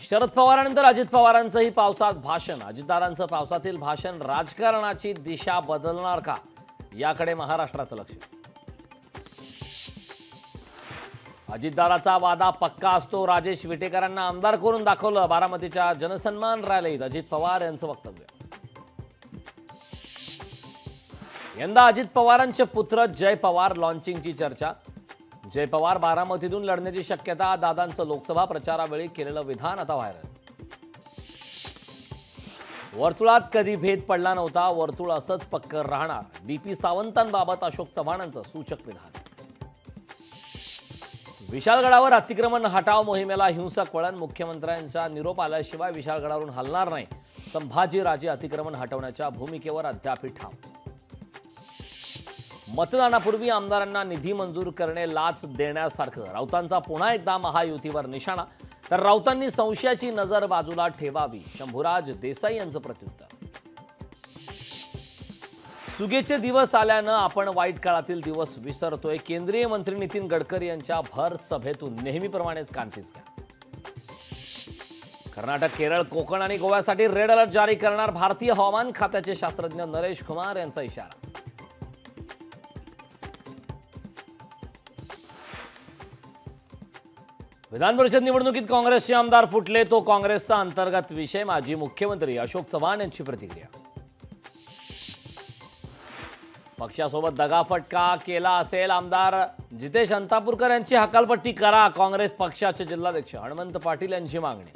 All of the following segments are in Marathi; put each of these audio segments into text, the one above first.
शरद पवारांनंतर अजित पवारांचंही पावसात भाषण. अजितदारांचं पावसातील भाषण राजकारणाची दिशा बदलणार का, याकडे महाराष्ट्राचं लक्ष. अजितदाराचा वादा पक्का असतो. राजेश विटेकरांना आमदार करून दाखवलं. बारामतीच्या जनसन्मान रॅलीत अजित पवार यांचं वक्तव्य. यंदा अजित पवारांचे पुत्र जय पवार लॉन्चिंगची चर्चा. जय पवार बारामतीतून लढण्याची शक्यता. दादांचं लोकसभा प्रचारावेळी केलेलं विधान आता व्हायरल. वर्तुळात कधी भेद पडला नव्हता, वर्तुळ असंच पक्क राहणार. बीपी सावंतांबाबत अशोक चव्हाणांचं सूचक विधान. विशाळगडावर अतिक्रमण हटाव मोहिमेला हिंसक वळण. मुख्यमंत्र्यांचा निरोप आल्याशिवाय विशाळगडावरून हलणार नाही. संभाजीराजे अतिक्रमण हटवण्याच्या भूमिकेवर अद्याप ठाम. मतदानापूर्वी आमदारांना निधी मंजूर करणे लाच देण्यासारखं. राऊतांचा पुन्हा एकदा महायुतीवर निशाणा. तर राऊतांनी संशयाची नजर बाजूला ठेवावी. शंभूराज देसाई यांचं प्रत्युत्तर. सुगेचे दिवस आल्यानं आपण वाईट काळातील दिवस विसरतोय. केंद्रीय मंत्री नितीन गडकरी यांच्या भर सभेतून नेहमीप्रमाणेच कांतीच. कर्नाटक, केरळ, कोकण आणि गोव्यासाठी रेड अलर्ट जारी करणार. भारतीय हवामान खात्याचे शास्त्रज्ञ नरेश कुमार यांचा इशारा. विधान परिषद निवडणुकीत काँग्रेसचे आमदार फुटले, तो काँग्रेसचा अंतर्गत विषय. माजी मुख्यमंत्री अशोक चव्हाण यांची प्रतिक्रिया. पक्षासोबत दगाफटका केला असेल आमदार जितेश अंतापूरकर यांची हकालपट्टी करा. काँग्रेस पक्षाचे जिल्हाध्यक्ष हनुमंत पाटील यांची मागणी.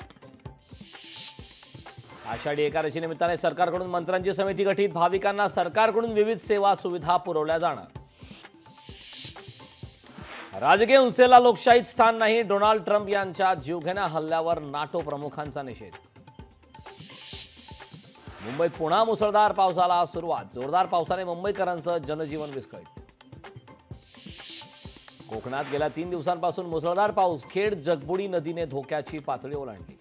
आषाढी एकादशी निमित्ताने सरकारकडून मंत्र्यांची समिती गठीत. भाविकांना सरकारकडून विविध सेवा सुविधा पुरवल्या जाणार. राजकीय हिंसेला लोकशाहीत स्थान नाही. डोनाल्ड ट्रम्प यांच्या जीवघेण्या हल्ल्यावर नाटो प्रमुखांचा निषेध. मुंबईत पुन्हा मुसळधार पावसाला सुरुवात. जोरदार पावसाने मुंबईकरांचं जनजीवन विस्कळीत. कोकणात गेल्या 3 दिवसांपासून मुसळधार पाऊस. खेड जगबुडी नदीने धोक्याची पातळी ओलांडली.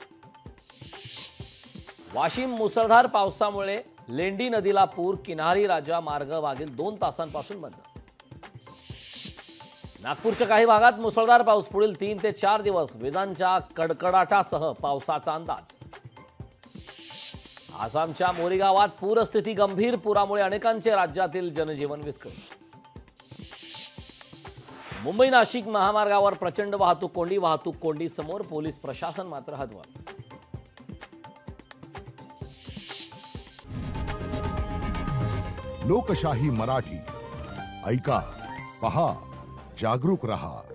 वाशिम मुसळधार पावसामुळे लेंडी नदीला पूर. किनारी राजा मार्ग मागील 2 तासांपासून बंद. नागपूरच्या काही भागात मुसळधार पाऊस. पुढील 3 ते 4 दिवस विजांच्या कडकडाटासह पावसाचा अंदाज. आसामच्या मोरी गावात पूरस्थिती गंभीर. पुरामुळे अनेकांचे राज्यातील जनजीवन विस्कळीत. मुंबई नाशिक महामार्गावर प्रचंड वाहतूक कोंडी. वाहतूक कोंडी समोर पोलीस प्रशासन मात्र हतबल. लोकशाही मराठी ऐका, पहा, जागरूक रहा.